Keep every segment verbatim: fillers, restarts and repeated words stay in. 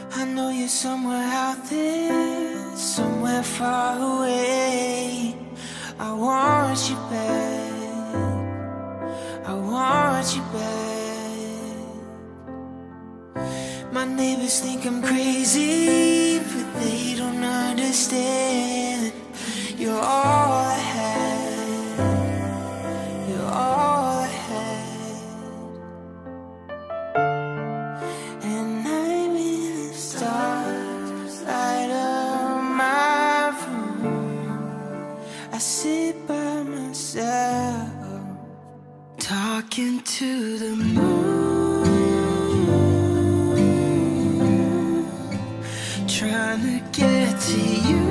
I know you're somewhere out there, somewhere far away. I want you back, I want you back. My neighbors think I'm crazy, but they don't understand. You're all I had, you're all I had. And I'm in the stars, light up my room. I sit by myself, talking to the moon, trying to get to you.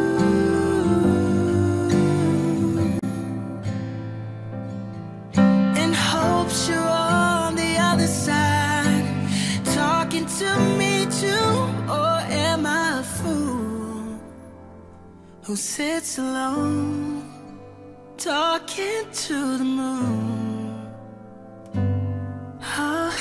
In hopes you're on the other side, talking to me too. Or am I a fool who sits alone, talking to the moon? Oh.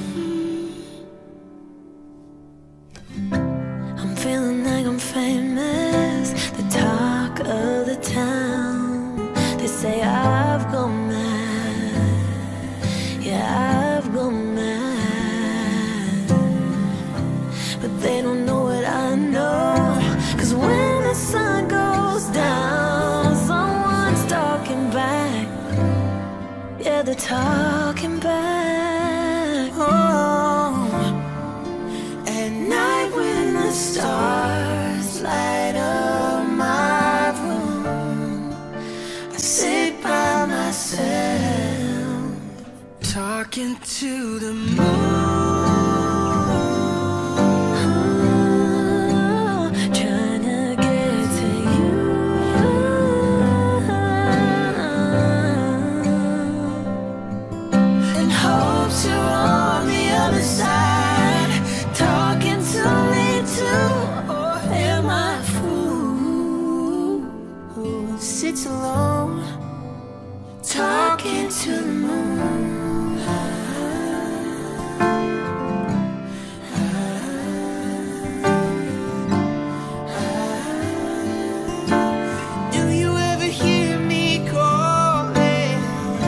I'm feeling like I'm famous, the talk of the town. They say I've gone mad, yeah, I've gone mad. But they don't know what I know, 'cause when the sun goes down, someone's talking back. Yeah, they're talking back. Oh, at night when the stars light up my room, I sit by myself, talking to the moon, trying to get to you. In hopes you're on the other side, talking to me too. Or am I a fool who sits alone, talking to the moon? Do you ever hear me calling?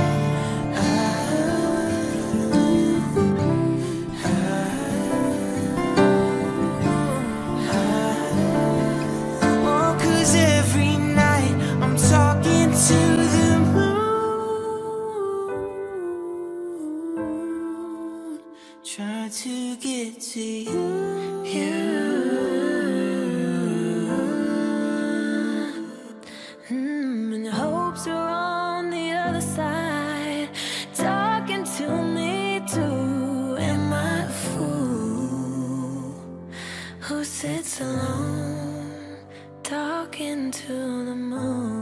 Oh, 'cause every night I'm talking to the moon, trying to get to you, you. Mm, in hopes you're on the other side, talking to me too. Am I a fool who sits alone, talking to the moon?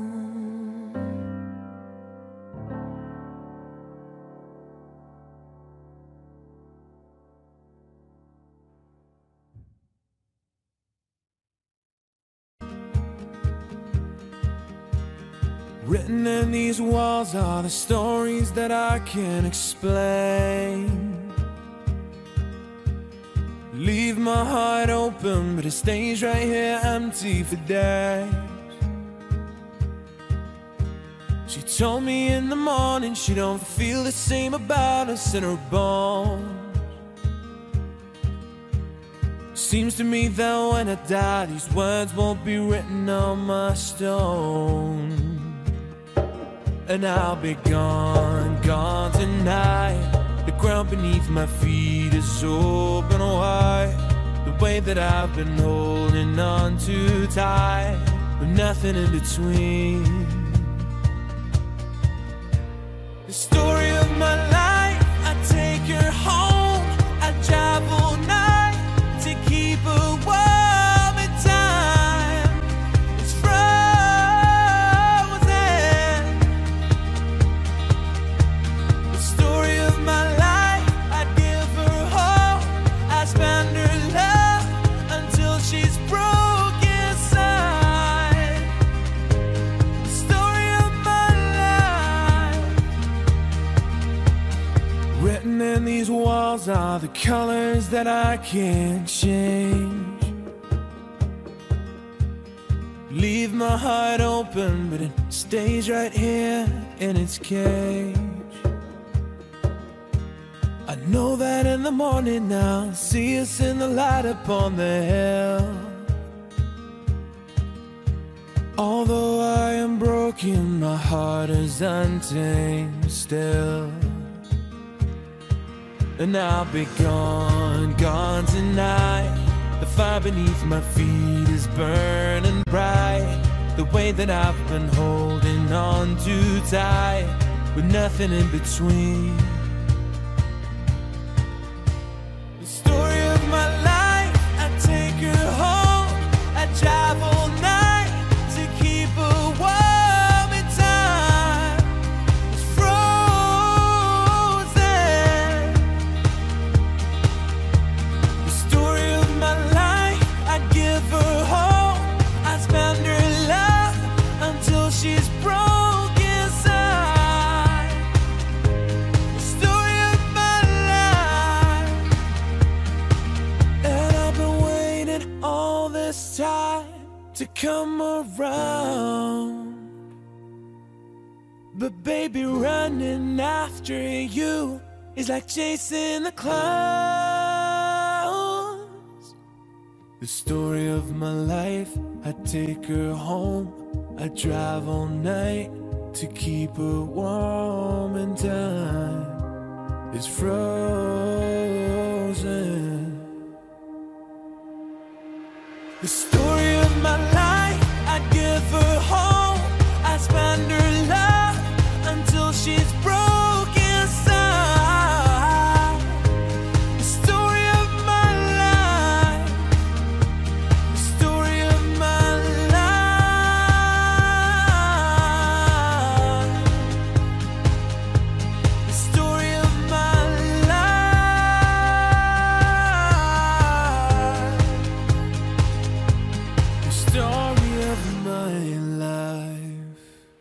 Written in these walls are the stories that I can't explain. Leave my heart open, but it stays right here empty for days. She told me in the morning she don't feel the same about us in her bones. Seems to me that when I die, these words won't be written on my stone. And I'll be gone, gone tonight. The ground beneath my feet is open wide. The way that I've been holding on too tight, with nothing in between. The story of my life, I take her home. I drive all night to keep her warm in time. It's frozen. The story of my life, I give her hope. I spend her love until she's broken inside. The walls are the colors that I can't change. Leave my heart open, but it stays right here in its cage. I know that in the morning I'll see us in the light upon the hill. Although I am broken, my heart is untamed still. And I'll be gone, gone tonight. The fire beneath my feet is burning bright. The way that I've been holding on too tight, with nothing in between. The story of my life, I take her home. I drive all night to keep her warm in time. It's frozen. The story of my life, I'd give her home. I'd spend her love until she's broke inside. The story of my life. And I've been waiting all this time to come around. But baby, running after you is like chasing the clouds. The story of my life, I take her home. I drive all night to keep her warm in time. It's frozen. The story of my life, I'd give her home. I'd spend her love until she's broke inside. The story of my life. The story of my life. The story of my life. The story of my life.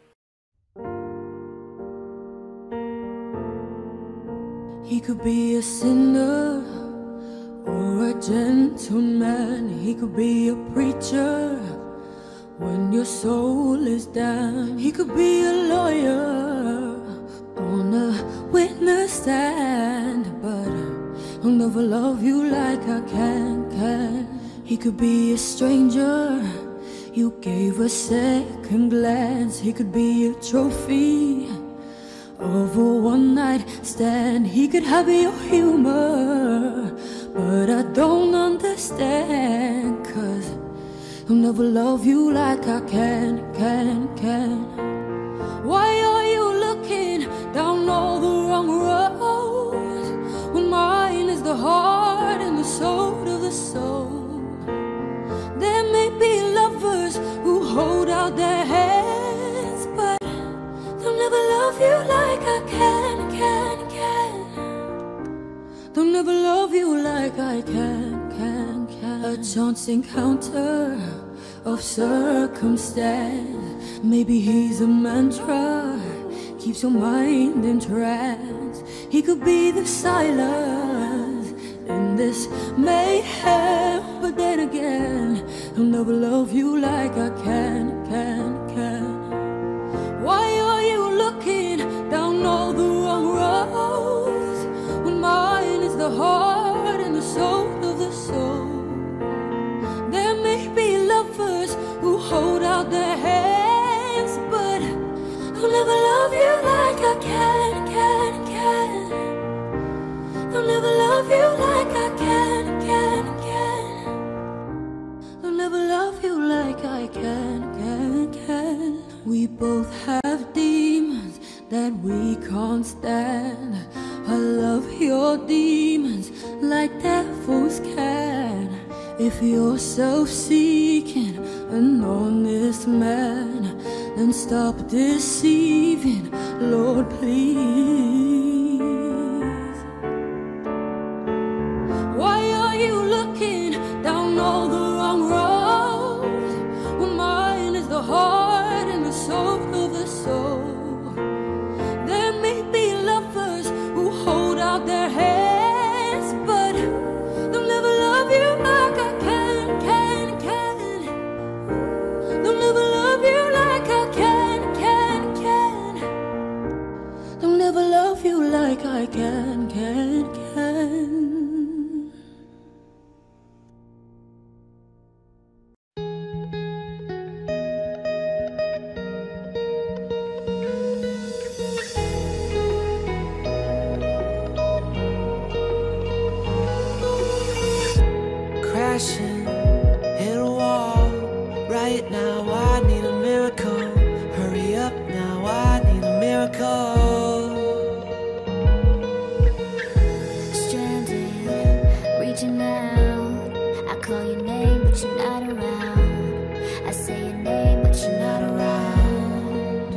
He could be a sinner or a gentleman. He could be a preacher when your soul is down. He could be a lawyer on a witness stand, but I'll never love you like I can, can. He could be a stranger you gave a second glance. He could be a trophy of a one-night stand. He could have your humor, but I don't understand, 'cause I'll never love you like I can, can, can. Why are you looking down all the wrong roads when mine is the heart and the soul of the soul? There may be lovers who hold out their hands, but they'll never love you like I can, can, can. They'll never love you like I can, can, can. A chance encounter of circumstance. Maybe he's a mantra, keeps your mind in trance. He could be the silence in this mayhem, but then again, I'll never love you like I can, can, can. Why are you looking down all the wrong roads when mine is the heart and the soul of the soul? There may be lovers who hold out their hands, but I'll never love you like I can, can, can. I'll never love you like I can, can, can. I'll never love you like I can, can, can. We both have demons that we can't stand. I love your demons like devils can. If you're self-seeking, an honest man, then stop deceiving, Lord, please. Why are you looking down all the wrong roads when mine is the heart and the soul of the soul? There may be lovers who hold out their hands, like I can, can, can. Crashing, hit a wall. Right now I need a miracle. Hurry up now, I need a miracle. Stranded, reaching out. I call your name but you're not around. I say your name but you're not around.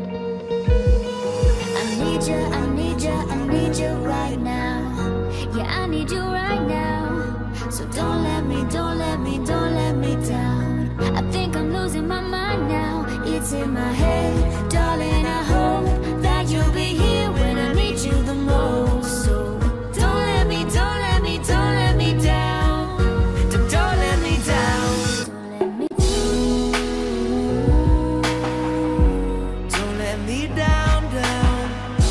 I need you, I need you, I need you right now. Yeah, I need you right now. So don't let me, don't let me, don't let me down. I think I'm losing my mind now. It's in my head, darling, I hope that you'll be here when I need you the most. So don't let me, don't let me, don't let me down. Don't, don't let me down. Don't let me down, down.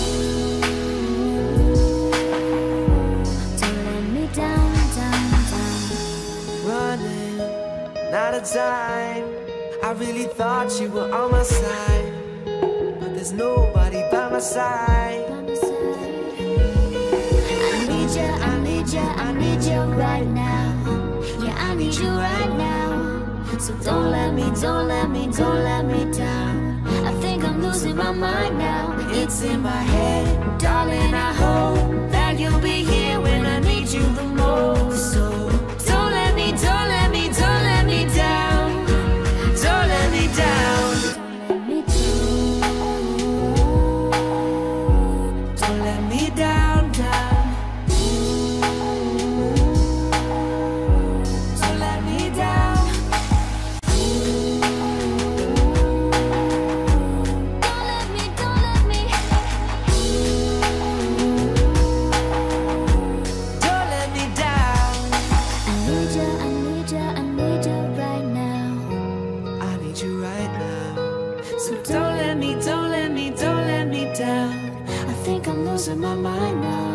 Don't let me down, down, down. Running, not a time. I really thought you were on my side, but there's nobody by my side. By my side. I need you, I need you, I need you right now. Yeah, I need you right now. So don't let me, don't let me, don't let me down. I think I'm losing my mind now. It's in my head, darling, I hope that you'll be here when I need you the most. So don't let me, don't let me, don't let me down. Don't let me down. Don't let me down, down. Don't let me down. Don't let me, don't let me. Don't let me down. I need you, I need you, I need you right now. I need you right now. So don't let me, don't let me, don't let me down. I think I'm losing my mind now.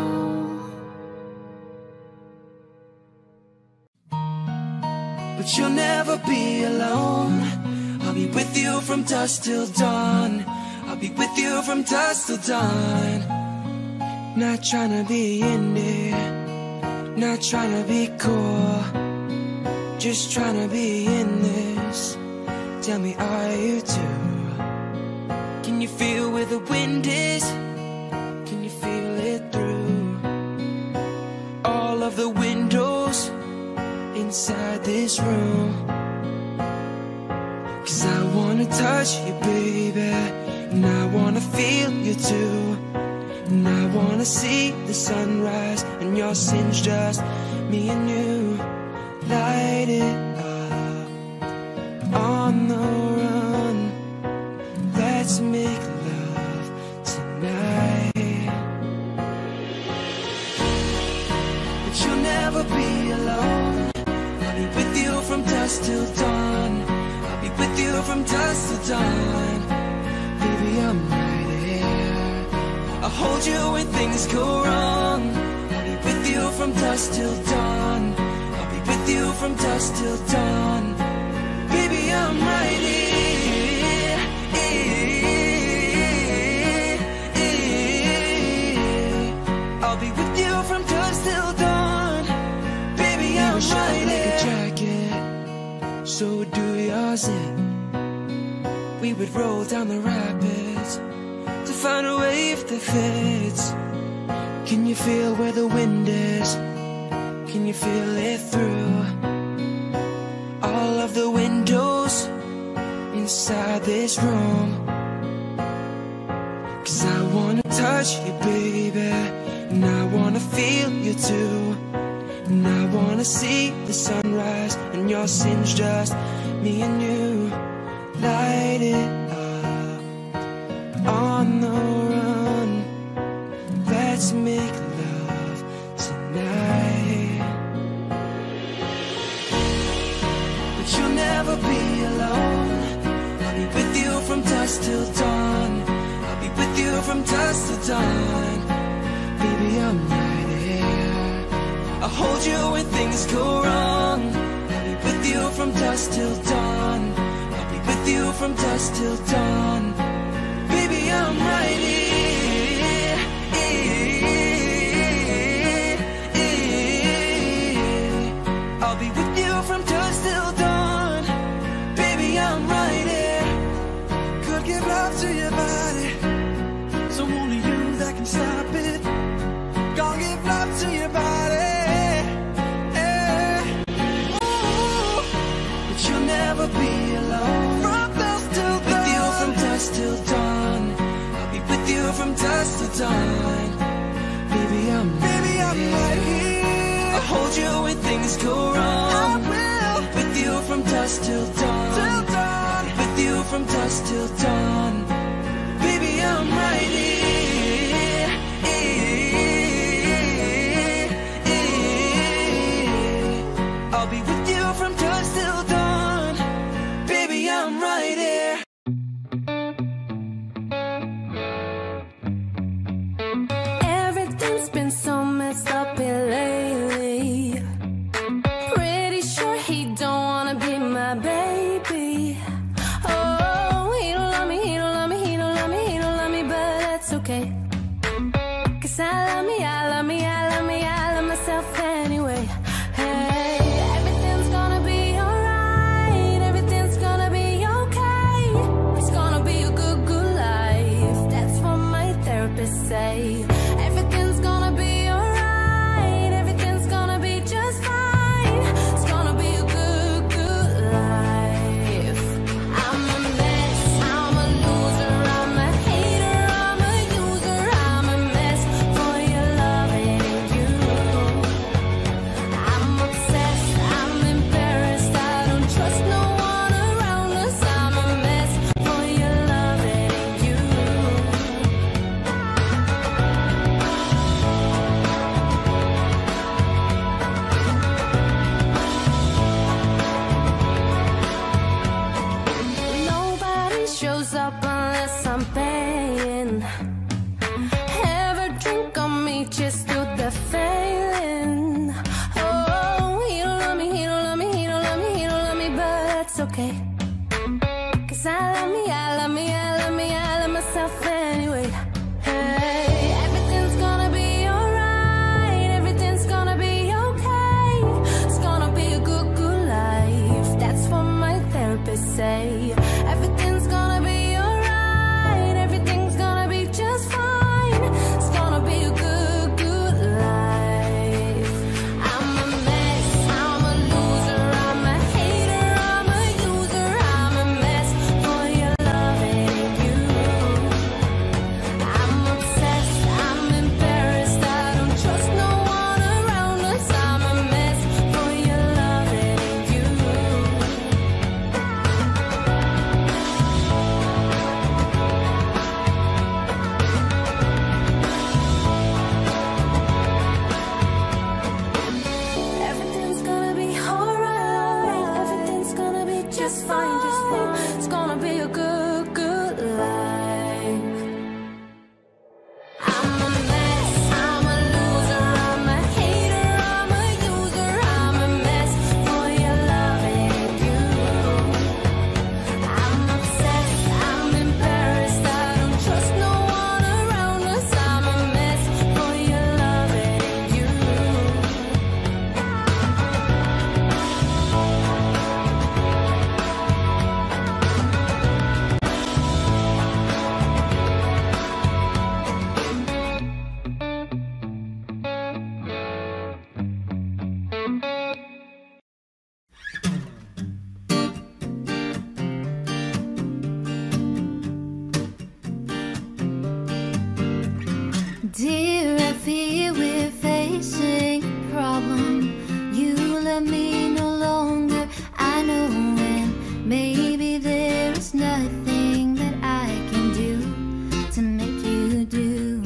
But you'll never be alone. I'll be with you from dusk till dawn. I'll be with you from dusk till dawn. Not trying to be in there, not trying to be cool, just trying to be in this. Tell me, are you too? Can you feel where the wind is? Can you feel it through all of the windows inside this room? 'Cause I wanna touch you, baby, and I wanna feel you too. And I wanna see the sunrise and your sins, just me and you. Light it up on the run. Let's make love tonight. But you'll never be alone. I'll be with you from dusk till dawn. I'll be with you from dusk till dawn. Baby, I'm right here. I'll hold you when things go wrong. I'll be with you from dusk till dawn. I'll be with you from dusk till dawn. Baby, I'm right here. I'll be with you from dusk till dawn. Baby, I'm right here. Like a jacket, so do yours in. We would roll down the rapids to find a wave that fits. Can you feel where the wind is? Can you feel it through all of the windows inside this room? 'Cause I wanna touch you, baby, and I wanna feel you too. And I wanna see the sunrise and your sins, just me and you. Light it up on the run. Let's make love tonight. But you'll never be alone. I'll be with you from dusk till dawn. I'll be with you from dusk till dawn. Baby, hold you when things go wrong. I'll be with you from dusk till dawn. I'll be with you from dusk till dawn. Baby, I'm right here. I'll be with you from dusk till dawn. Baby, I'm right here. Could give love to your body, so only you that can stop it. Gonna give love to your body, yeah. Ooh, but you'll never be alone. From dusk till dawn. With you from dusk till dawn. I'll be with you from dusk till dawn. Baby, I'm baby, I'm right here. I'll hold you when things go wrong. I will. With you from dusk till dawn. Till dawn. With you from dusk till dawn. Baby, I'm right here. I'll be with you from dusk till dawn. Baby, I'm right here. Everything's been so messed up here lately. Pretty sure he don't wanna be my baby. Oh, he don't love me, he don't love me, he don't love me, he don't love me, but that's okay. Cause I love me, I love me, I love me, I love myself anyway. Hey, everything's gonna be alright, everything's gonna be okay. It's gonna be a good, good life. That's what my therapist say. Everything's gonna be alright, everything's gonna be just fine. It's gonna be a good, good life. I'm a mess, I'm a loser, I'm a hater, I'm a user, I'm a mess for your loving you. I'm obsessed, I'm embarrassed, I don't trust no one around us. I'm a mess for your loving you. Nobody shows up unless I'm paying. Ever drink on me just to the failing. Oh, he don't love me, he don't love me, he don't love me, he don't love me, but that's okay. Cause I love me, I love me, I love me, I love myself anyway. Hey, everything's gonna be alright, everything's gonna be okay. It's gonna be a good, good life. That's what my therapist say. Everything's gonna be alright, everything's gonna be just fine. It's gonna be a good, good life. I'm a mess, I'm a loser, I'm a hater, I'm a user, I'm a mess for your loving you. I'm obsessed, I'm embarrassed, I don't trust no one around us. I'm a mess for your loving you. Everything's gonna be alright, everything's gonna be just fine, just fine. It's gonna be a good, good life. I'm a mess, I'm a loser, I'm a hater, I'm a user, I'm a mess for your loving you. I'm obsessed, I'm embarrassed, I don't trust no one around us. I'm a mess for your loving you. Dear, I fear we're facing a problem. You love me no longer, I know, and maybe there is nothing that I can do to make you do.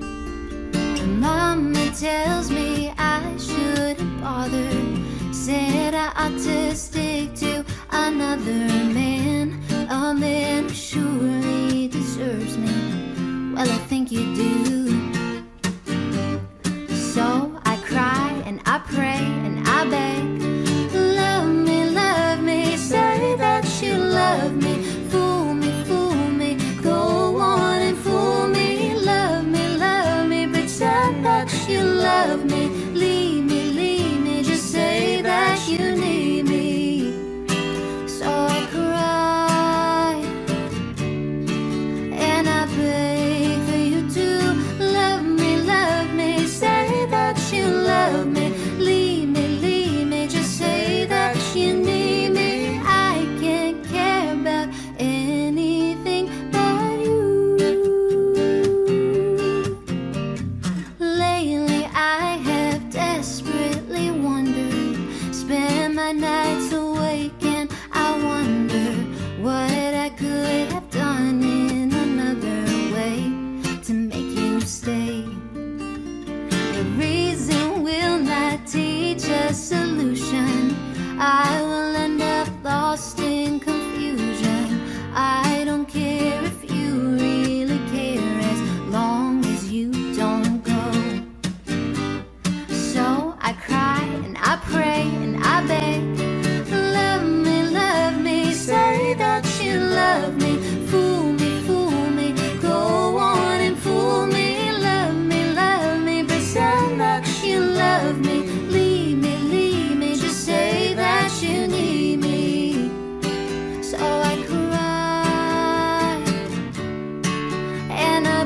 Mama tells me I shouldn't bother, said I ought to stick to another man, a man who surely deserves me. Well, I think you do. So I cry and I pray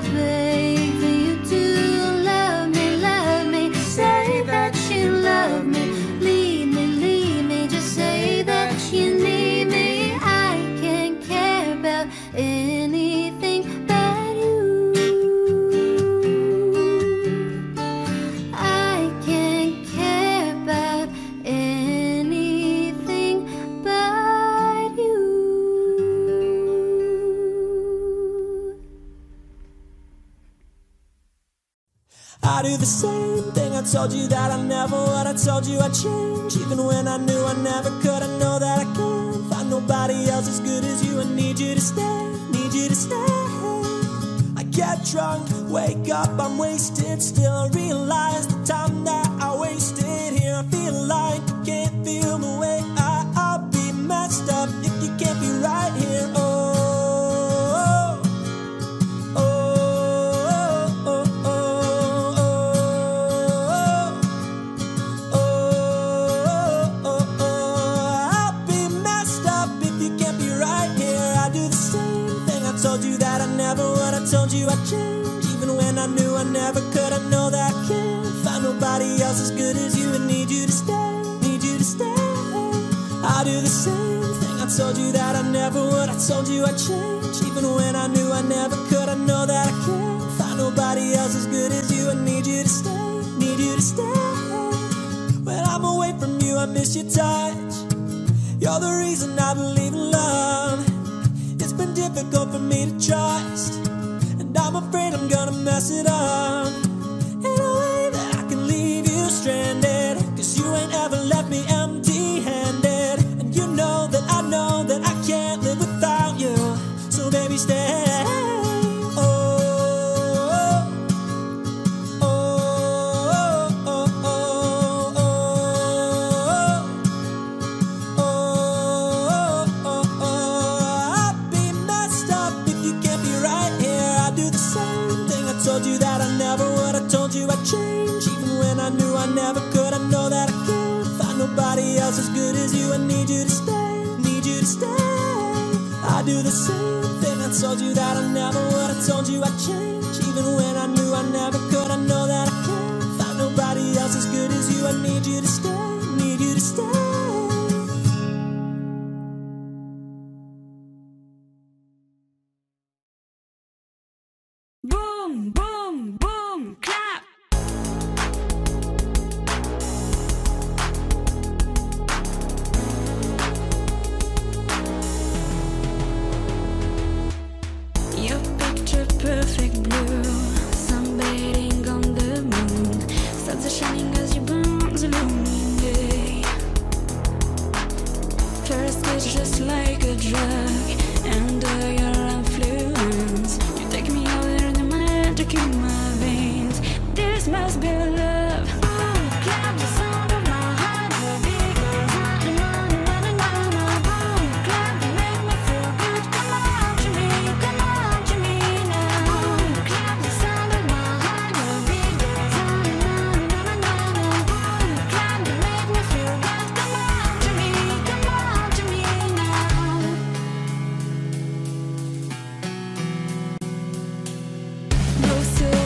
beg for you to love me, love me. Say that you love me. Leave me, leave me. Just say that you need me. I can't care about anything but you. I can't care about anything but you. I do the same thing. I told you that I never would. I told you I'd change, even when I knew I never could. I know that I can't find nobody else as good as you. I need you to stay, need you to stay. I get drunk, wake up, I'm wasted. Still I realize the time that I wasted here. I feel like you can't feel the way I, I'll be messed up if you can't be right here. Oh, oh, oh, oh, oh, oh, oh, oh, oh. I'll be messed up if you can't be right here. I do the same thing. I told you that I never would. I told you I'd change, even when I knew I never could. I know that I can't find nobody else as good as you. I need you to stay, need you to stay. I do the same thing. I told you that I never would. I told you I'd change, even when I knew I never could. I know that I can't find nobody else as good as you. I need you to stay, need you to stay. When I'm away from you, I miss your touch. You're the reason I believe in love. It's been difficult for me to trust, and I'm afraid I'm gonna mess it up in a way that I can leave you stranded. Cause you ain't ever left me empty-handed, and you know that I know that I can't live without you. So baby, stay. Oh, oh, oh, oh, oh, oh, oh, oh, oh. I'll be messed up if you can't be right here. I do the same thing. I told you that I never would. I told you I'd change, even when I knew I never could. I know that I can't find nobody else as good as you. I need you to stay, need you to stay. I do the same thing. I told you that I never would. I told you I'd change, even when I knew I never could. I know that I can't find nobody else as good as you. I need you to stay, need you to stay. Boom, boom, boom, clap. Your picture perfect blue, sunbathing on the moon. Stars are shining as you burn the luminous day. First kiss just like a drug, under your influence. You take me out there in the magic in my veins. This must be love. Boom, clap the sound of my heart. The beat goes on and on and on and on. Boom, clap to make me feel good. Come on to me, come on to me now. Boom, clap the sound of my heart. The beat goes on and on and on and on. Boom, clap to make me feel good. Come on to me, come on to me now. No silver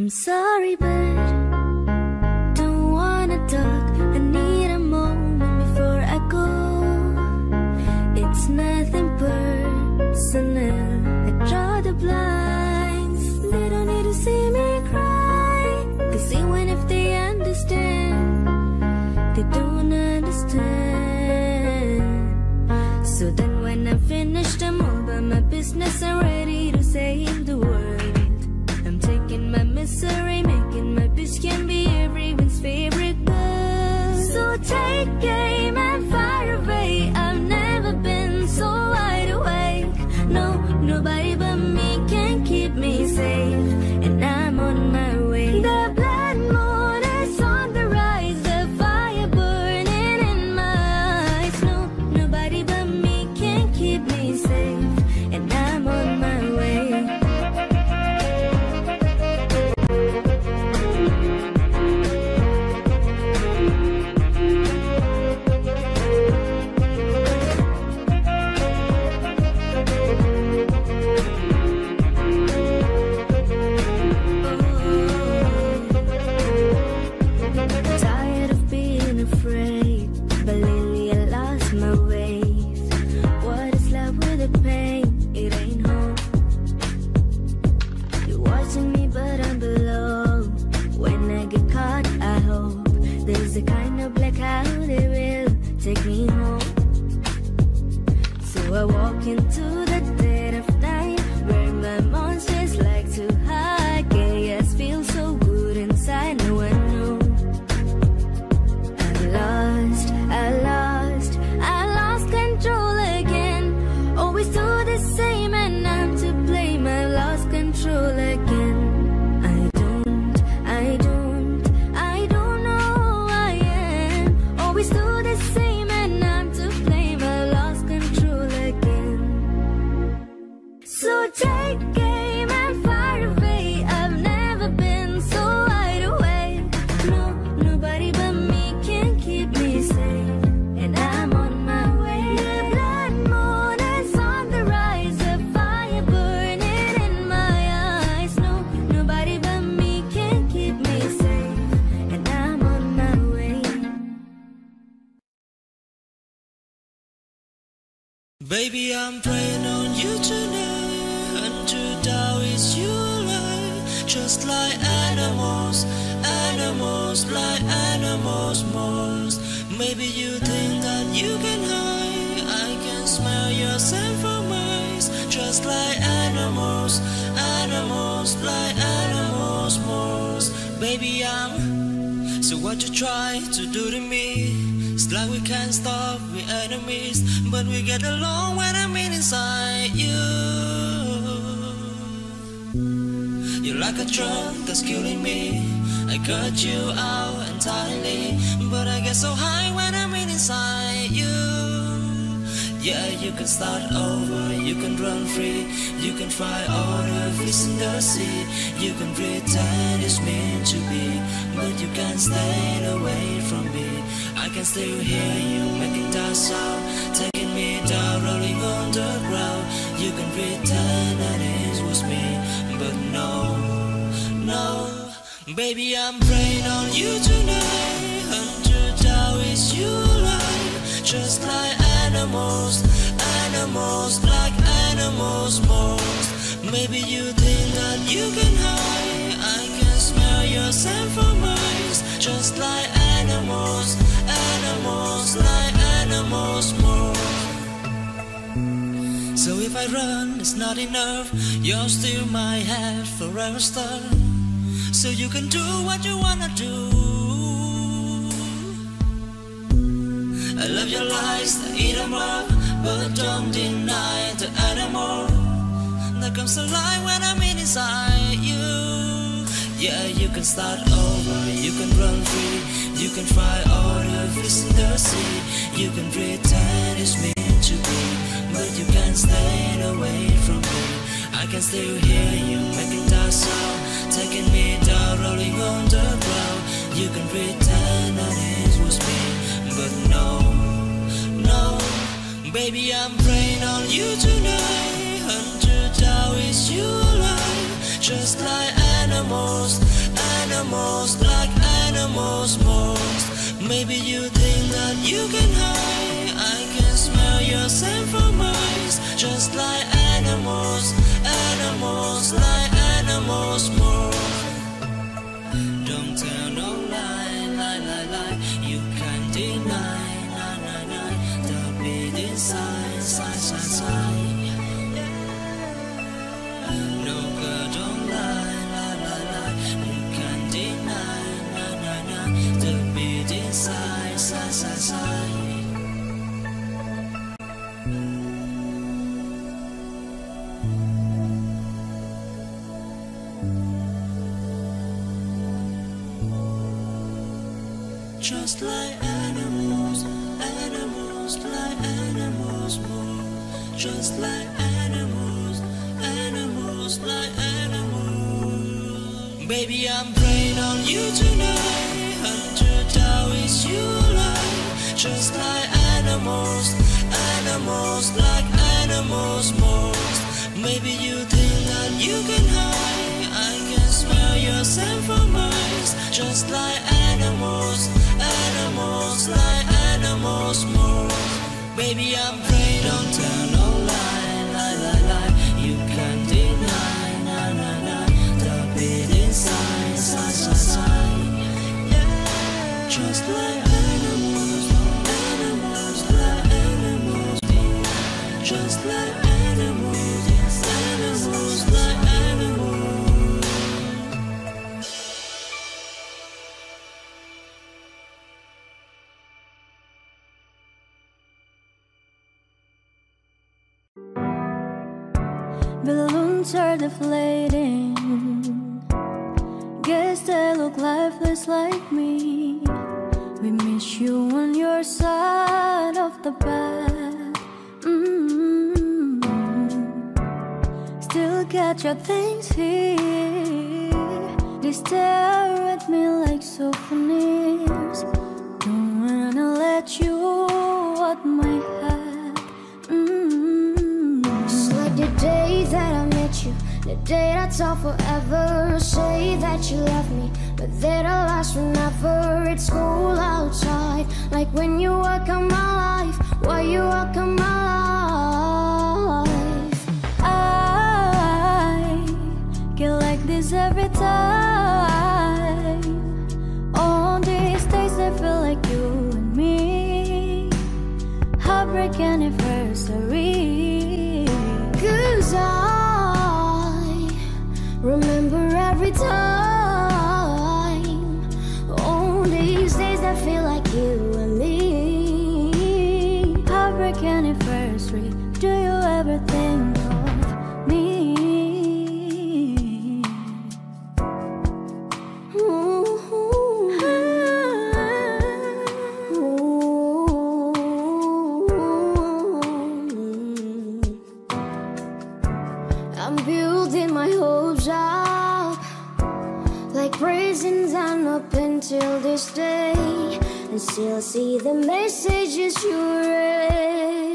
I'm sorry, but don't wanna talk. I need a moment before I go. It's nothing personal. I draw the blinds. They don't need to see me cry, 'cause even if they understand, they don't understand. So then when I finish them all by my business, I'm ready to save the world. I'm taking my misery, making my bitch can be everyone's favorite girl. So take aim and fire away. I've never been so wide awake. No, nobody but me can keep me safe, and I'm on my way. The blood moon is on the rise, the fire burning in my eyes. No, nobody but me can keep me safe, and I'm on my way. Tired of being afraid, but lately I lost my ways. What is love with the pain? It ain't home. You're watching me, but I'm below. When I get caught, I hope there's a kind of blackout that will take me home. So I walk into the dead of night, where my monsters like to hide. Chaos feels so good inside, no one knows. I lost, I lost, I lost control again. Always do the same and I'm to blame. I lost control again. I don't, I don't, I don't know who I am. Always do the same and I'm to blame. I lost control again. So take aim and fire away. I've never been so wide awake. No, nobody but me can keep me safe, and I'm on my way. The blood moon is on the rise, the fire burning in my eyes. No, nobody but me can keep me safe, and I'm on my way. Baby, I'm praying on you tonight, and to doubt is you alive. Just like animals, animals, like animals most. Maybe you think that you can hide. I can smell your scent from eyes. Just like animals, animals, like animals most. Baby, I'm so what you try to do to me. It's like we can't stop, we're enemies, but we get along when I'm in inside you. You're like a drug that's killing me. I cut you out entirely, but I get so high when I'm in inside you. Yeah, you can start over, you can run free, you can fly all the fish in the sea. You can pretend it's meant to be, but you can't stay away from me. I can still hear you making that sound, taking me down, rolling on the ground. You can pretend that it was me, but no, no. Baby, I'm praying on you tonight, hundred hours you alive. Just like animals, animals, like animals most. Maybe you think that you can hide. I can smell your scent from eyes. Just like animals, animals, like animals most. So if I run, it's not enough. You're still my head forever stuck. So you can do what you wanna do. I love your lies, I eat them up, but don't deny the animal that comes alive when I'm inside you. Yeah, you can start over, you can run free, you can fly all the fish in the sea. You can pretend it's meant to be, but you can't stay away from me. I can still hear you making that sound, taking me down, rolling on the ground. You can pretend that it was me, but no, no. Baby, I'm praying on you tonight, hundred hours you alive. just like animals, animals, like animals most. Maybe you think that you can hide, I can smell your scent from eyes, just like animals, animals, like animals more. Don't tell no lie, lie, lie, lie, you can't deny, nah, nah, nah, the beat inside, side, side, side. No girl, don't lie, lie, lie, lie, you can't deny, nah, nah, nah, the beat inside, side, side, side. Just like animals, animals, like animals more. Just like animals, animals, like animals. Baby, I'm praying on you tonight. Hundred hours you alive. Just like animals, animals, like animals most. Maybe you think that you can hide, I can smell your scent from eyes. Just like animals, animals, like animals more. Baby, I'm praying, don't tell no lie, lie, lie, lie, you can't deny, nah, nah, nah, the beat inside, side, side, side. Yeah, just like animals, animals, like animals, just like animals, animals, like animals. Balloons are deflating. Guess they look lifeless like me. We miss you on your side of the bed. mm-hmm. Still got your things here. They stare at me like souvenirs. Don't wanna let you out my head. mm-hmm. Just like the day that I met you, the day that's all forever. Say that you love me, but that'll last forever. It's cool outside, like when you walk on my life. Why you walk on my life? I get like this every time. On these days I feel like you and me. Heartbreak anniversary. Cause I remember every time. On these days I feel like you and me. Heartbreak anniversary. Do you ever think of me? I'm building my hopes up like prisons, and up until this day, and still see the messages you read.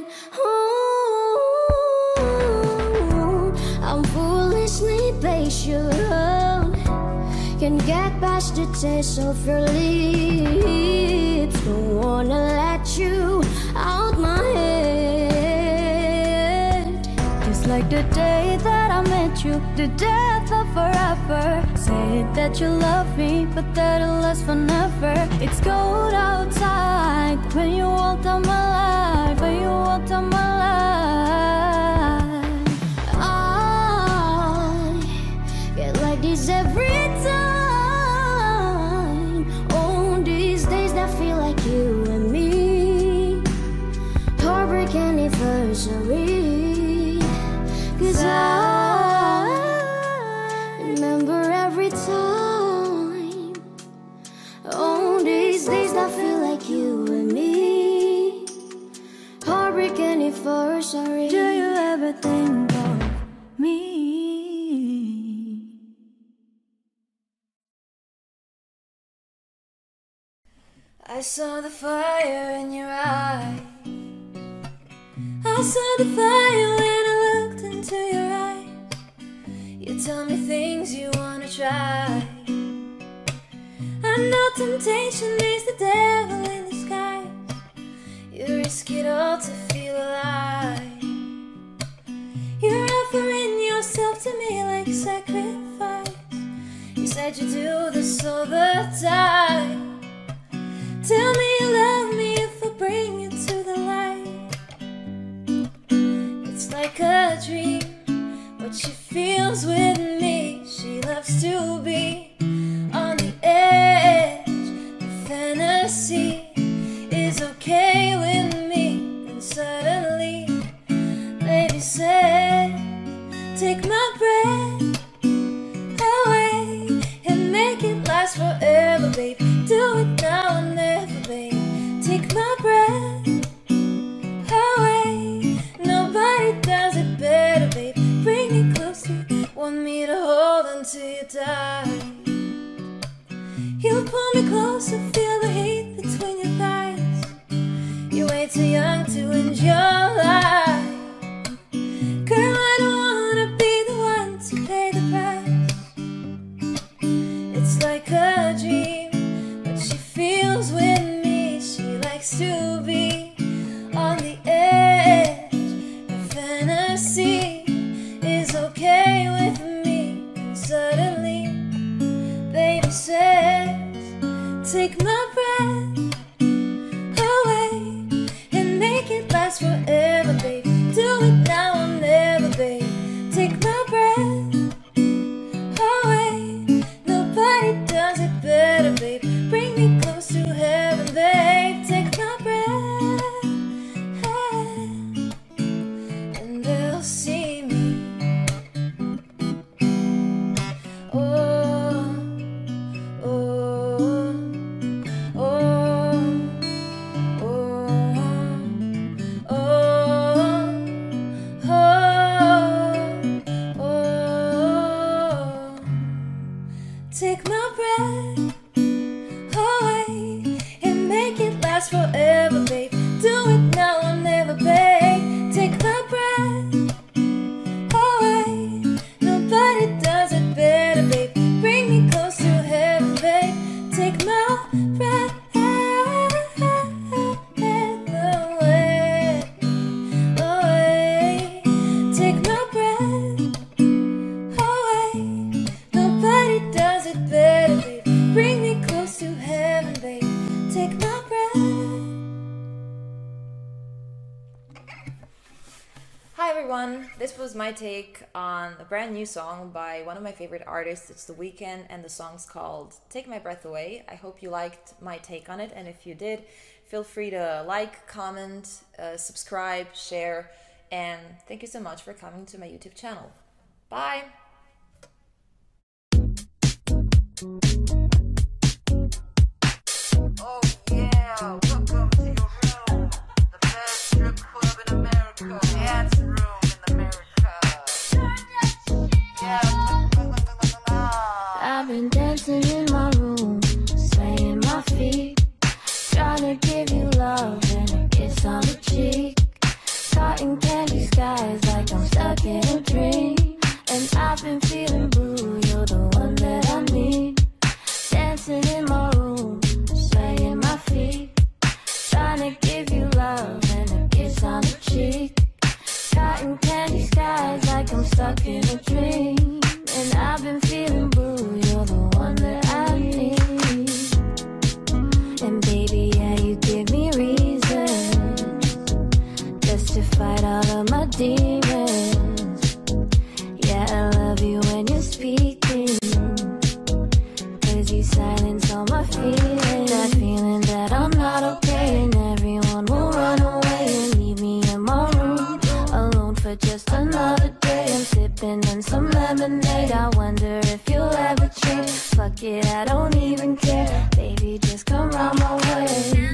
Ooh, I'm foolishly patient, can get past the taste of your lips. Don't wanna let you out my head. Just like the day that I met you, the death of forever. Say that you love me, but that'll last forever. It's cold outside when you walked on my life, when you walked on my life. I get like this every time. On these days that feel like you and me. Heartbreak anniversary. Cause I remember every time. On these days that feel like you and me. Heartbreak anniversary. Do you ever think of me? I saw the fire in your eye. I saw the fire when I looked into your eyes. You You tell me things you wanna try. I know temptation is the devil in disguise. You risk it all to feel alive. You're offering yourself to me like sacrifice. You said you do this all the time. Tell me you love me if I bring you to the light. It's like a dream, what she feels with me. She loves to be on the edge. The fantasy is okay with me. Then suddenly, baby said, take my breath away and make it last forever, babe. Do it now or never, babe. Take my breath away. Nobody does it better, babe. Bring it closer. Want me to hold until you die. You pull me closer, feel the heat between your thighs. You're way too young to enjoy life. Girl, I don't wanna be the one to pay the price. It's like a dream, what she feels with me. She likes to be on the edge. Her fantasy is okay with me. And suddenly, baby says, take my breath away and make it last forever, babe. Do it now or never, babe. Take my breath away. Nobody does it better, babe. Bring me close to heaven, babe. Take my breath and they'll see me. Oh, oh, oh, oh, oh, oh, oh. Take my breath away and make it last forever, babe. Do it now or never, babe. Take my breath away. Nobody does it better, babe. Bring me close to heaven, babe. Take my breath away, away. Take my breath away. Nobody does it better, babe. Bring me close to heaven, babe. Take my breath. Hi everyone, this was my take on a brand new song by one of my favorite artists. It's The Weeknd and the song's called Take My Breath Away. I hope you liked my take on it, and if you did, feel free to like, comment, uh, subscribe, share, and thank you so much for coming to my YouTube channel. Bye! Oh yeah, welcome to your room, the best strip club in America, dance room in America. Yeah. I've been dancing in my room, swaying my feet, trying to give you love and a kiss on the cheek. Cotton candy skies like I'm stuck in a dream, and I've been feeling blue, you're the one that I need. Dancing in my room, swaying my feet, trying to give you love and a kiss on the cheek. Cotton candy skies like I'm stuck in a dream, and I've been feeling blue, you're the one that I need. And baby, yeah, you give me reasons just to fight all of my demons. Yeah, I love you when you're speaking, cause you silence all my feelings. That feeling that I'm not okay and everyone will run away and leave me in my room alone for just another day. I'm sipping on some lemonade, I wonder if you'll ever change. Fuck it, I don't even care, baby, just come round my way.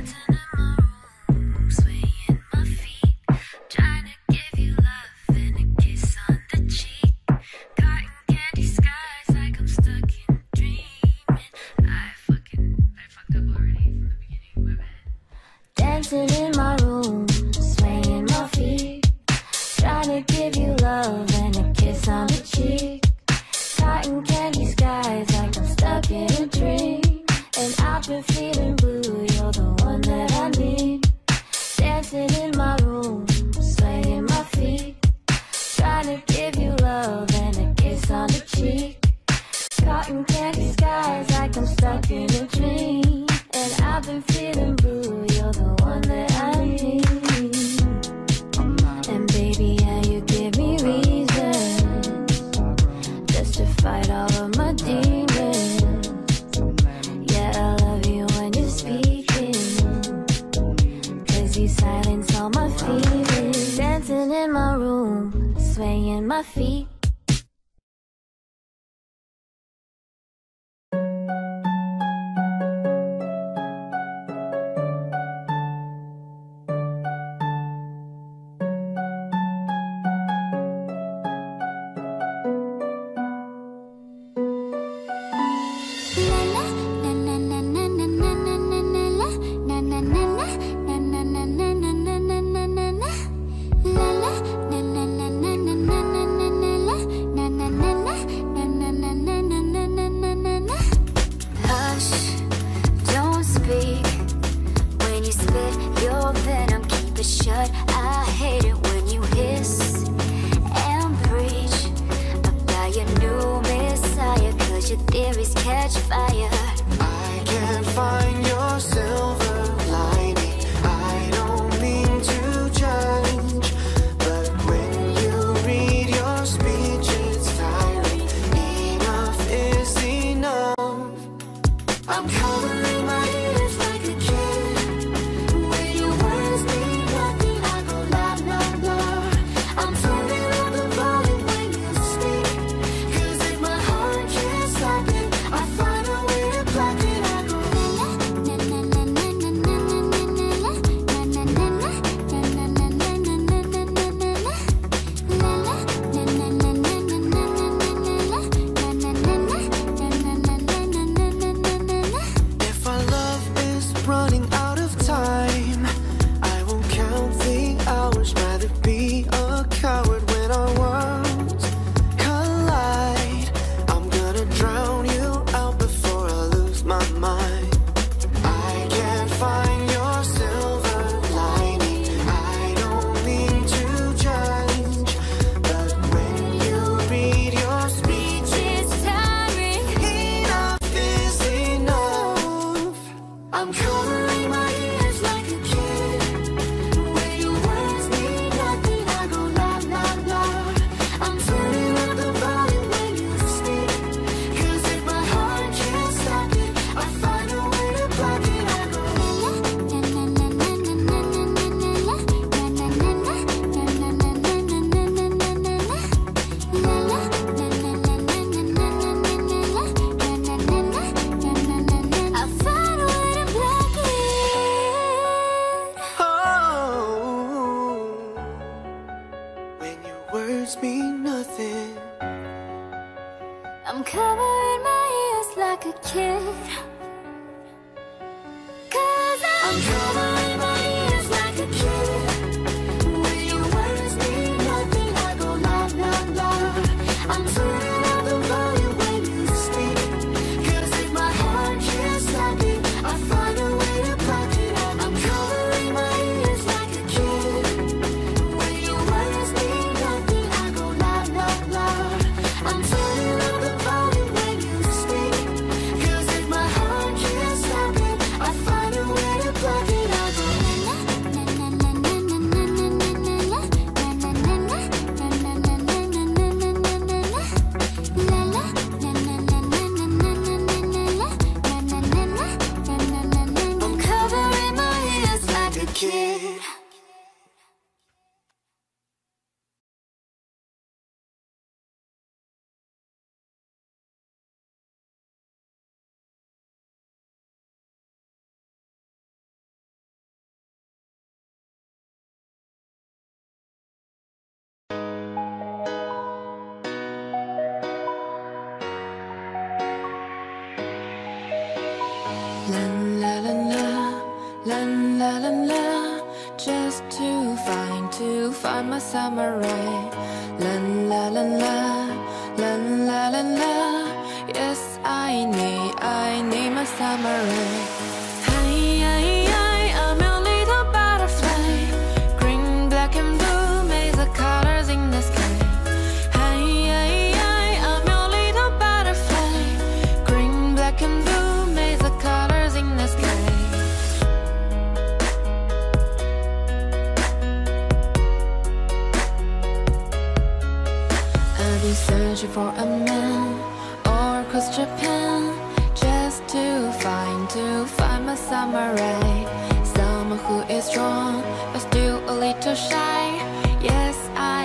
Dancing in my room, swaying my feet, trying to give you love and a kiss on the cheek. my room, swaying my feet. My summer rain, la la la la, la la la la. Yes, I need, I need my summer rain. Hey, hey, hey, I'm a little butterfly. Green, black, and blue, make the colors in the sky. Hey, hey, hey, I'm a little butterfly. Green, black, and blue, make the colors in the sky. Searching for a man or across Japan, just to find, to find my samurai. Someone who is strong but still a little shy. Yes, I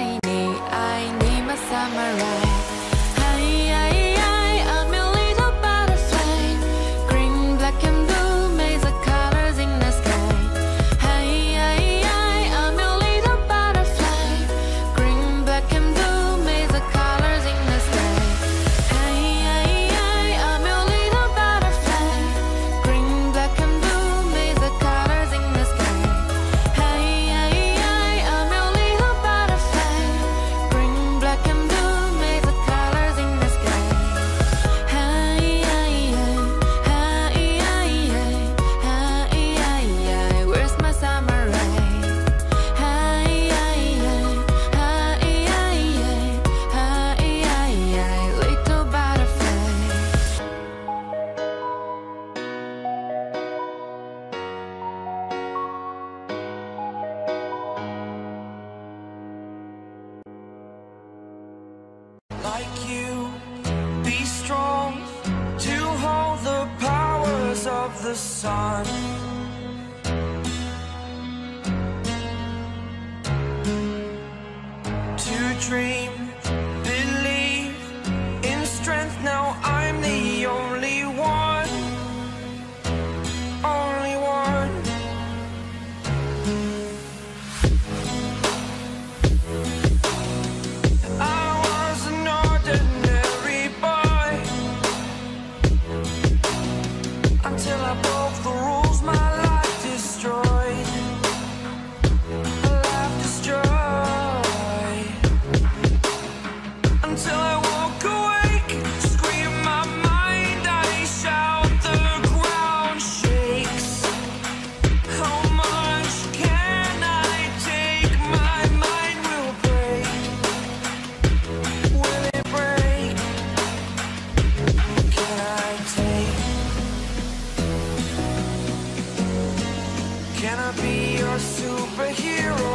the sun. To dream, believe in strength, now I'm the only one, only one. I was an ordinary boy until I broke the rules, my life destroyed, a life destroyed. Until I walk awake, scream my mind, I shout, the ground shakes. How much can I take? My mind will break. Will it break? Can I take? Can I be your superhero?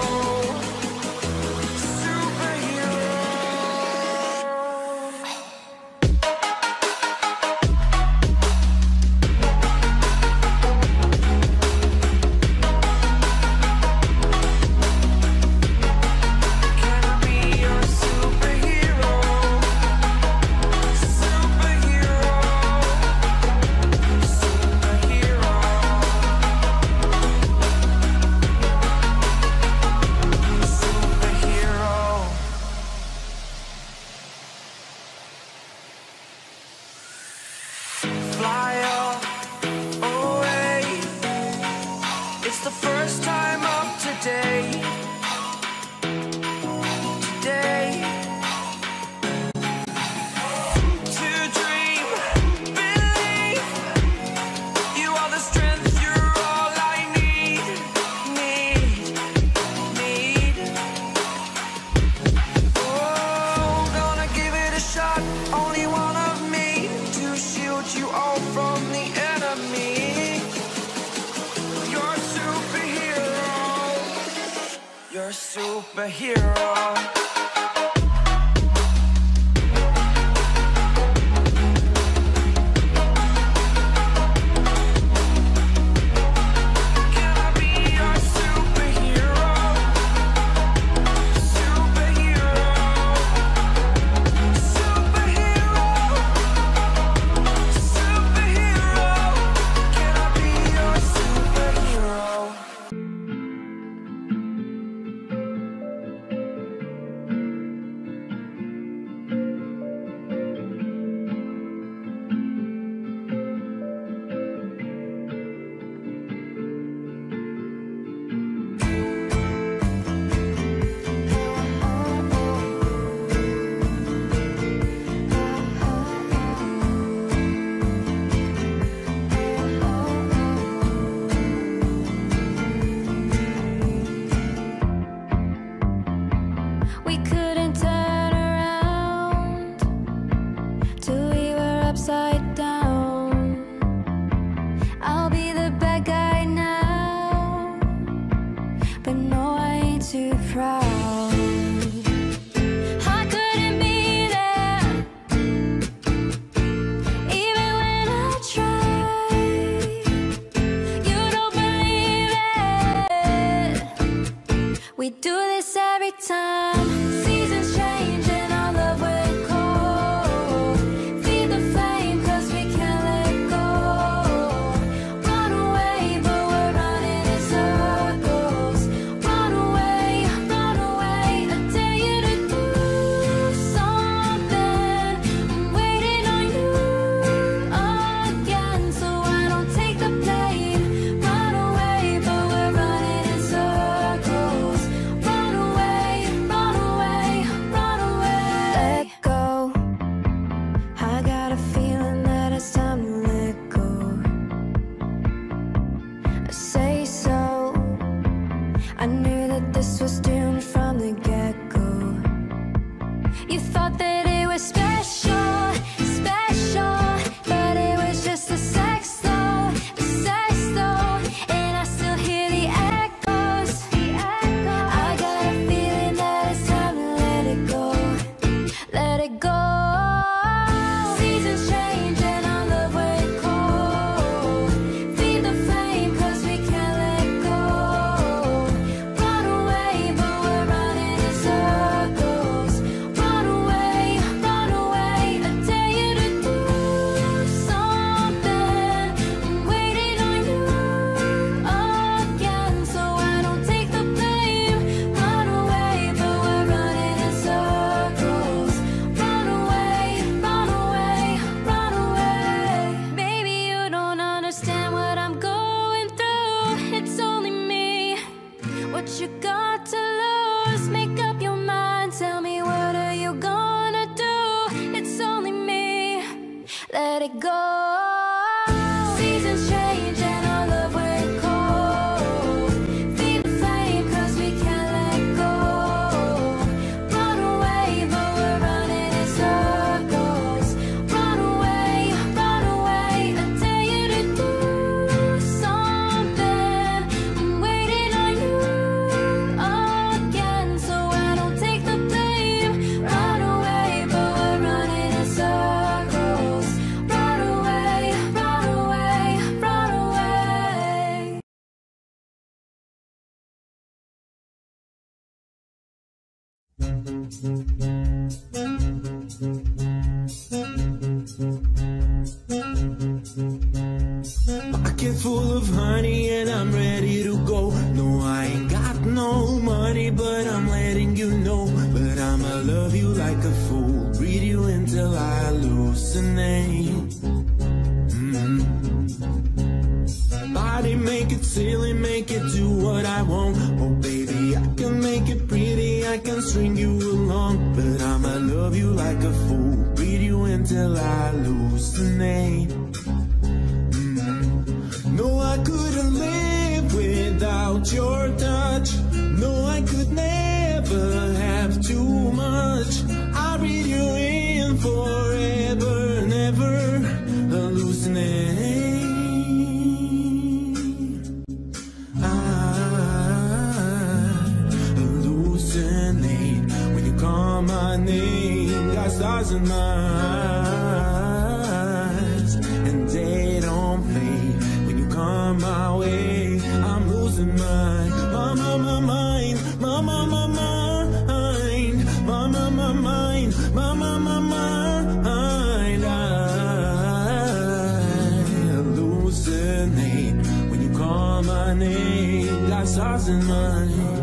Fly away. It's the first time of today. Today. To dream, believe. You are the strength, you're all I need. Need, need. Oh, gonna give it a shot. Only one of me to shield you all from the enemy. You're a superhero. You're a superhero. Can I be your superhero? Superhero. Superhero. Superhero. Can I be your superhero? We couldn't turn around till we were upside down. I'll be the bad guy now, but no, I ain't too proud. I couldn't be there, even when I tried. You don't believe it. We do this every time. Seasons change and our love will cold. Feed the flame 'cause we can't let go. Run away, but we're running in circles. Run away, run away. I dare you to do something. I'm waiting on you again, so I don't take the blame. Run away, but we're running in circles. Run away, run away, run away. Let go. I got a feeling that it's time to let go. I say so. I knew that this was doomed from the get-go. You thought that it was special, special, but it was just the sex though, the sex though, and I still hear the echoes, the echoes. I got a feeling that it's time to let it go, let it go. Seasons change and our love will cold. Feel let it go. Seasons change and our love went cold. Feed the flame 'cause we can't let go. Run away, but we're running in circles. Run away, run away. I dare you to do something. I'm waiting on you again, so I don't take the blame. Run away, but we're running in circles. Run away, run away, run away. Pocket full of honey and I'm ready to go. No, I ain't got no money, but I'm letting you know. But I'ma love you like a fool, breathe you until I hallucinate. Mm. Body make it silly, make it do what I want. Oh baby, I can make it pretty, I can string you along. But I'ma love you like a fool, breathe you until I hallucinate. No, I couldn't live without your touch. No, I could never have too much. I read you in forever, never hallucinate. I hallucinate when you call my name. Got stars in my eyes and they don't fade. Come my way, I'm losing my, my, my, my mind, my, my, my mind, my, my, my mind, my, my, my mind. I hallucinate when you call my name. Got stars in my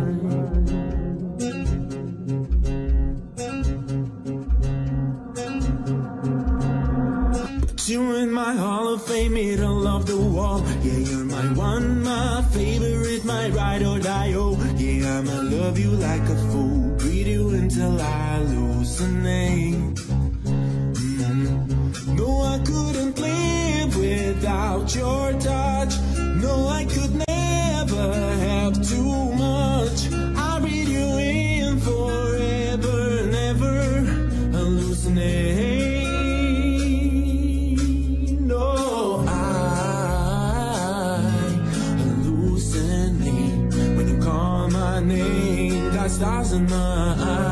you in my Hall of Fame, middle of the wall. Yeah, you're my one, my favorite, my ride or die. Oh, yeah, I'ma love you like a fool, breathe you until I hallucinate. Mm. No, I couldn't live without your touch. No, I could never have too much. I read you in forever, never hallucinate. Name, got stars in my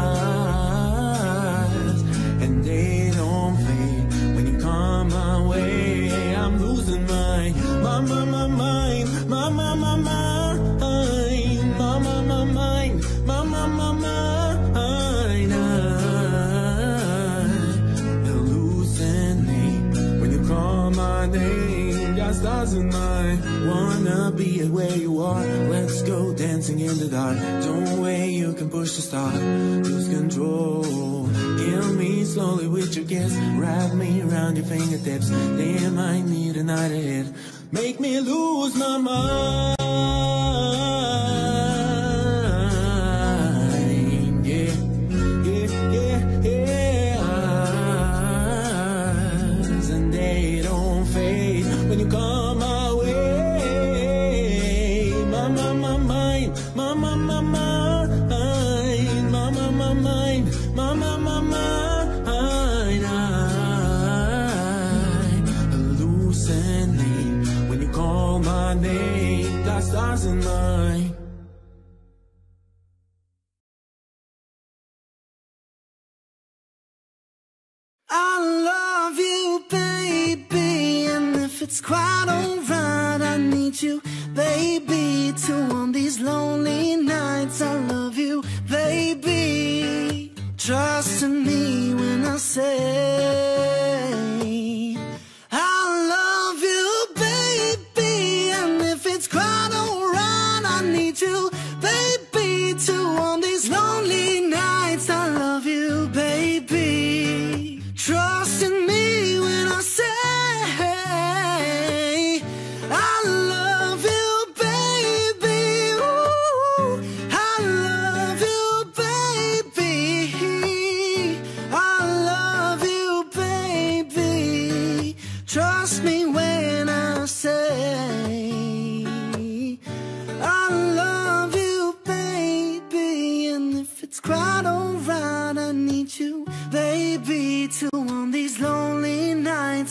eyes and they don't fade. When you come my way, I'm losing my, my, my, my mind, my, my, my mind, my, my, my mind, my, my, my mind. I hallucinate when you call my name. Got stars in my, wanna be where you are. Let's go dancing in the dark. Don't wait, you can push the start. Lose control. Kill me slowly with your kiss. Wrap me around your fingertips. They might need a night ahead. Make me lose my mind. Yeah, yeah, yeah, yeah. Eyes and they don't fade when you come my way. My, my, my mind, my, my, my mind, my, my, my mind, my, my, my mind. I hallucinate when you call my name. Got stars in my. I love you, baby, and if it's quite alright, I need you, baby, to on these lonely nights. I love you, baby. Trust in me when I say I love you, baby, and if it's quite alright, I need you, baby, to on these lonely nights. I love you, baby. Trust in me when I say I love you, baby. Ooh, I love you, baby.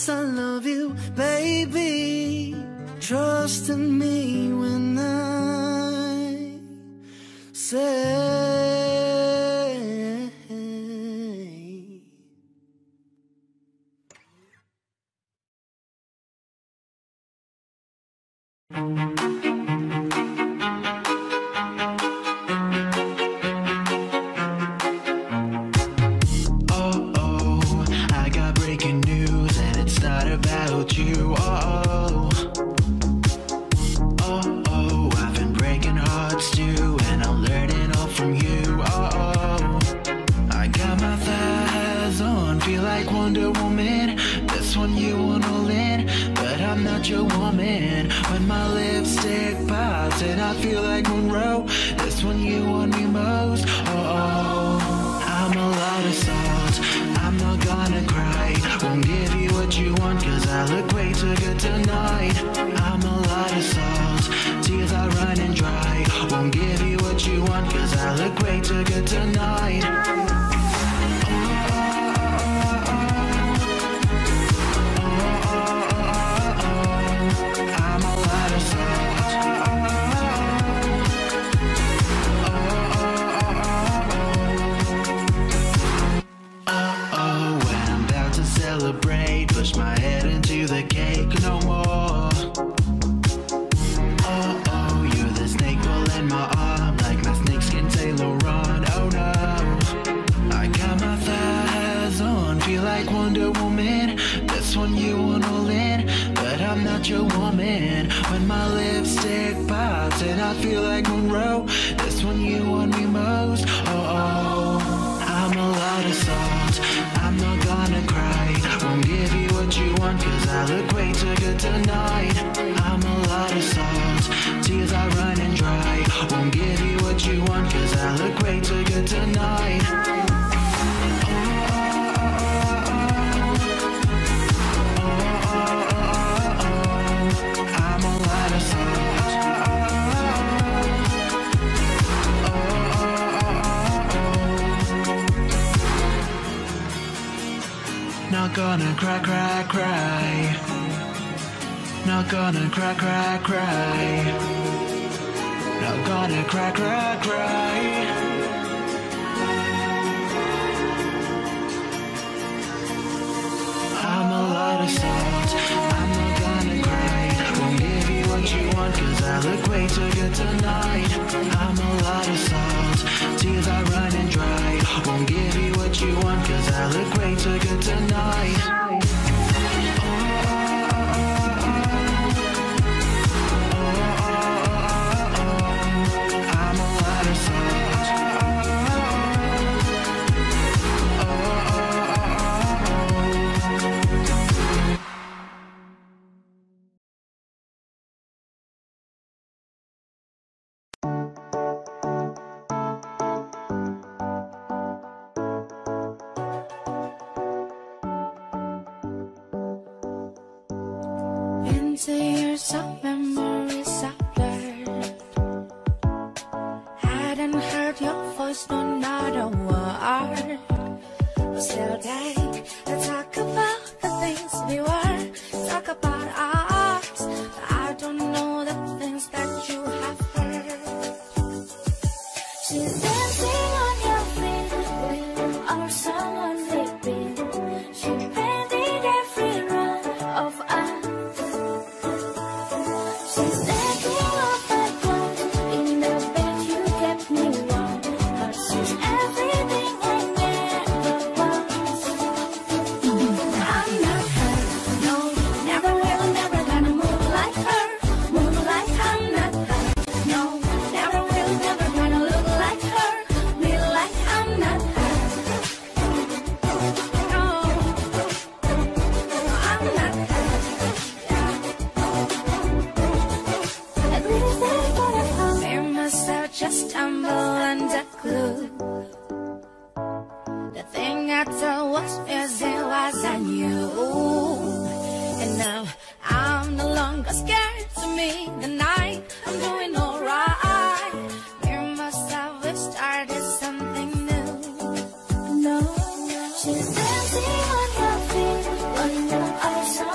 Yes, I love you, baby. Trust in me when I say you. Oh, oh, oh, I've been breaking hearts too, and I'm learning all from you. Oh, I got my thighs on, feel like Wonder Woman. This one you want all in, but I'm not your woman. When my lipstick pops and I feel like Monroe, this one you want me most. Oh, I'm a lot of salt, I'm not gonna cry. Won't give you what you want, cause I look way too good tonight. I'm a lot of salt, tears are running dry. Won't give you what you want, cause I look way too good tonight. I'm a lot of salt. Uh-oh, when I'm about to celebrate, push my head into the cake no more. Uh-oh, you're the snake pulling my arm, like my snakeskin Saint Laurent. Oh no, I got my thighs on, feel like Wonder Woman. This one you want all in, but I'm not your woman. When my lipstick pops and I feel like Monroe, this one you want me most. Oh, I'm a lot of salt, I'm not gonna cry. Won't give you what you want, cause I look way too good tonight. I'm a lot of salt, tears are running dry. Won't give you what you want, cause I look way too good tonight. I'm a lot of salt. Not gonna cry, cry, cry. Not gonna cry, cry, cry. Not gonna cry, cry, cry. I'm a lot of salt, I'm not gonna cry. Won't give you what you want, cause I look way too good tonight. I'm a lot of salt, tears are running dry. Won't give you what you want, cause I look way too good tonight. I'm a lot of salt. Into years of memories I've blurred. Hadn't heard your voice, no, not a word. But still day to talk about the things we were. Talk about ours, but I don't know the things that you have heard. She's dancing on your feet with our someone sleeping. She painted every room of us. She's taking off my clothes in the bed you kept me warm. But she's everything I never was. I'm not her, no, never will, never gonna move like her. Move like I'm not her, no, never will, never gonna look like her. Be like I'm not her, no, I'm not her. We must have just stumbled under glue. The thing I thought was missing was I knew. And now I'm no longer scared to meet the night. I'm doing alright. We must have started something new. No, she's dancing on your feet, on your eyes.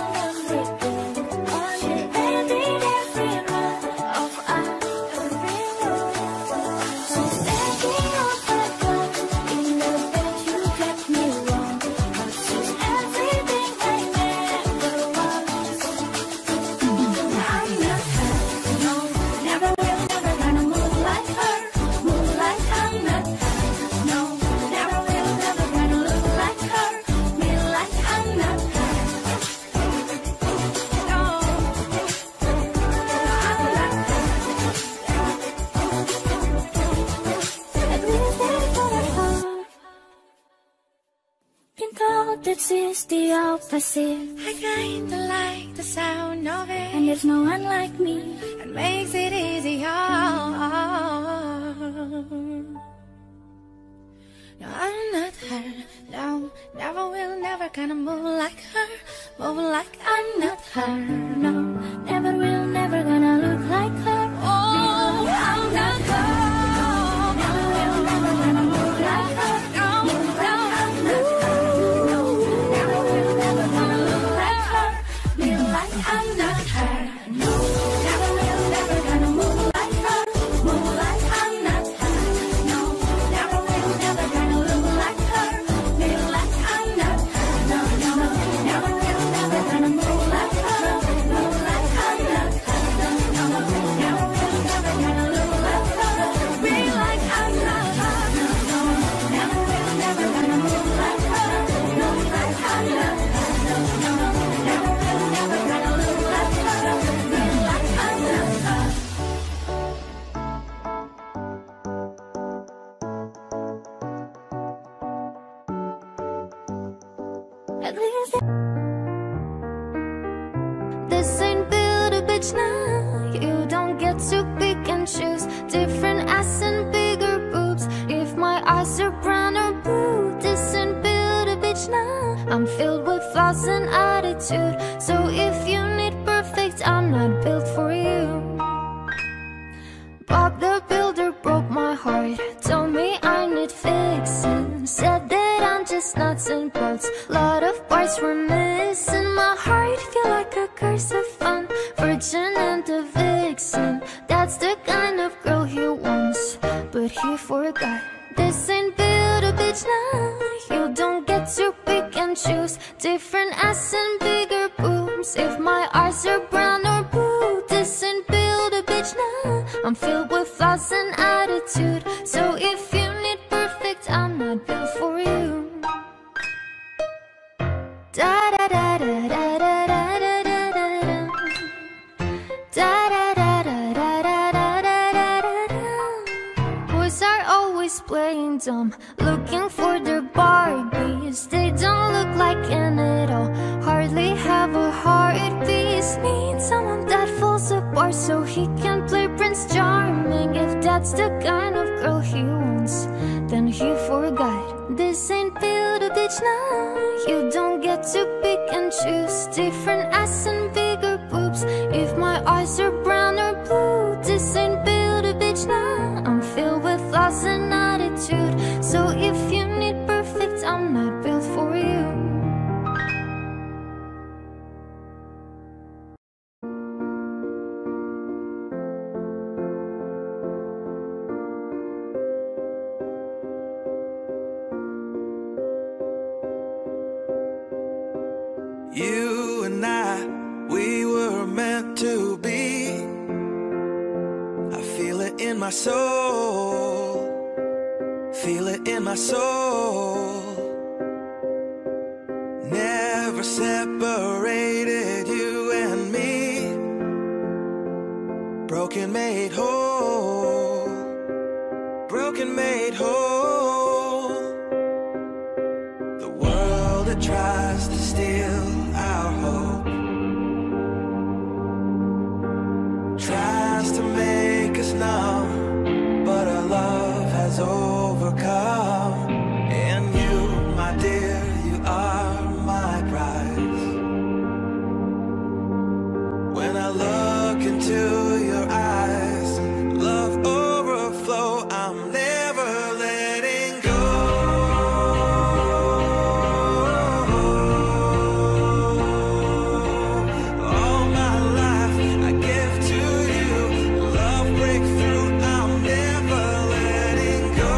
world that sees the opposite. I kinda like the sound of it, And there's no one like me. it makes it easier. No, I'm not her, no, never will, never gonna move like her, move like I'm not her, No, never will, never gonna look like her. oh, I'm not her. Never will, never gonna move like her. Move like I'm not her. No, never will, never gonna look like her. Feel like I'm not her. No, never will, never gonna move like her. Move like I'm not her. No, never will, never gonna look like her. Feel like I'm not her. No, no, no, never will, never gonna move like her. Move like I'm not her. No, no, no, never will, never gonna look like her. Feel like I'm not her. No, no, never will, never gonna move like her. Move like I'm not her. No, no, no, never will, never gonna look like her. Feel like I'm not her. At least this ain't build a bitch now. You don't get to pick and choose. Different ass and bigger boobs. If my eyes are brown or blue, this ain't build a bitch now. I'm filled with flaws and attitude. So if you need perfect, I'm not built for you. Bob the Builder broke my heart. Told me I need fixing. Said that I'm just nuts and bolts. Lot of parts were missing. My heart feel like a curse of fun. Virgin and a vixen. That's the kind of girl he wants, but he forgot. This ain't build a bitch now. You don't get to pick and choose. Different ass and bigger boobs. If my eyes are brown or blue, this ain't build a bitch now. I'm filled with flaws and attitude. So if you need perfect, I'm not built for you. Da da da da da da da da da da. Da da da da da da da da da da. Boys are always playing dumb, looking for their Barbies. They don't look like an at all, hardly have a heartbeat. Need someone that falls apart so he can play Prince Charming. If that's the kind of girl he wants, then he forgot. This ain't build a bitch now. You don't get to pick and choose. Different ass and bigger boobs. If my eyes are brown or blue, this ain't build a bitch now. I'm filled with flaws and attitude. So if you need perfect, I'm not built for you. You and I, we were meant to be. I feel it in my soul, feel it in my soul. Never separated, you and me. Broken made whole, broken made whole. The world that tries to steal our hope tries to make us numb, but our love has overcome. And you, my dear, you are my prize. When I look into your eyes, love overflow, I'm never letting go. All my life I give to you, love breakthrough, I'm never letting go.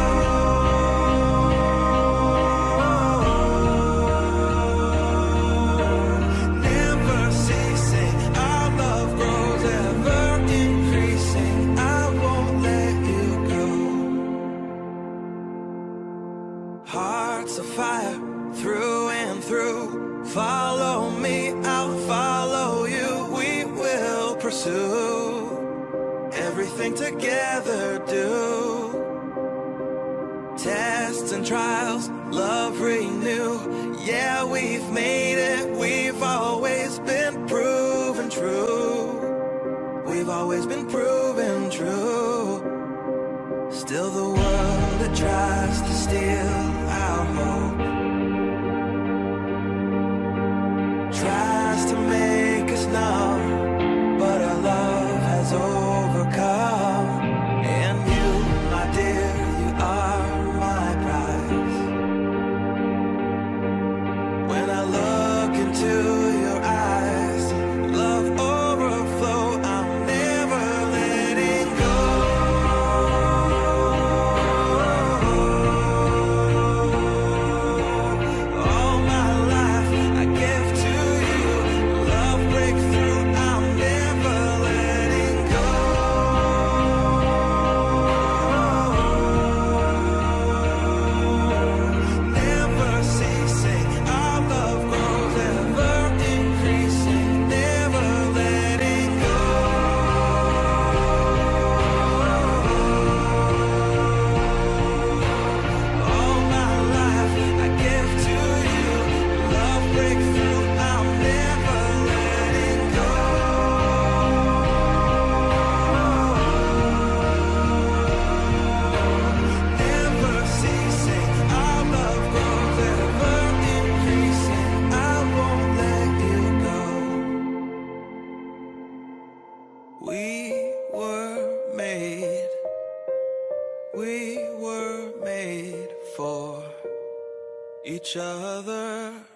Never ceasing, our love grows ever increasing. I won't let you go. Hearts of fire through and through. Follow me, I'll follow you. We will pursue everything together. Do tests and trials, love renew. Yeah, we've made it, we've always been proven true. We've always been proven true. Still the world that tries to steal our hope tries to make us numb, but our love has overcome. And you, my dear, you are my prize. When I look into your eyes, love overflow, I'm never letting go. All my life I give to you, love breakthrough, I'm never letting go. Never ceasing, our love grows ever increasing, never letting go. All my life I give to you, love breakthrough, I'm never letting go. Never ceasing, our love grows ever increasing, I won't let you go. We were made, we were made for each other.